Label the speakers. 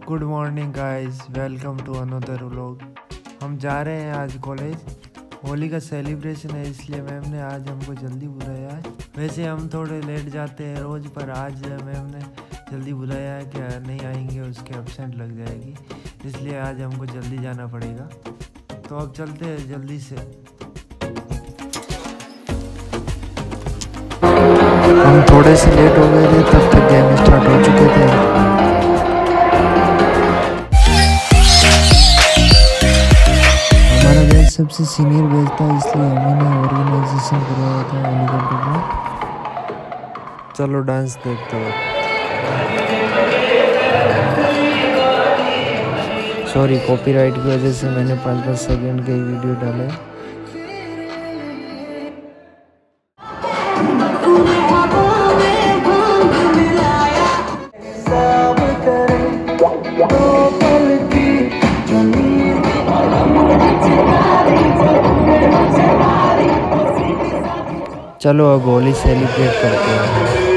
Speaker 1: Good morning guys, welcome to another vlog. हम जा रहे हैं आज कॉलेज। होली का सेलिब्रेशन है, इसलिए मैम ने आज हमको जल्दी बुलाया है। वैसे हम थोड़े लेट जाते हैं रोज़, पर आज मैम ने जल्दी बुलाया है कि नहीं आएंगे उसके एब्सेंट लग जाएगी, इसलिए आज हमको जल्दी जाना पड़ेगा। तो अब चलते हैं जल्दी से। हम थोड़े से लेट हो गए थे, तब तक गेम स्टार्ट हो चुके थे। सबसे सीनियर बैच था, इसलिए हमने ऑर्गेनाइजेशन करवाया था होली का प्रोग्राम। चलो डांस देखते हो। सॉरी, कॉपीराइट की वजह से मैंने 5-5 सेकंड के वीडियो डाले। चलो अब होली सेलिब्रेट करते हैं।